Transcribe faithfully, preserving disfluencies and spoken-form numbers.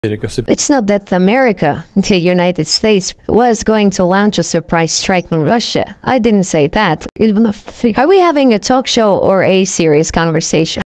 It's not that America, the United States, was going to launch a surprise strike on Russia. I didn't say that. Are we having a talk show or a serious conversation?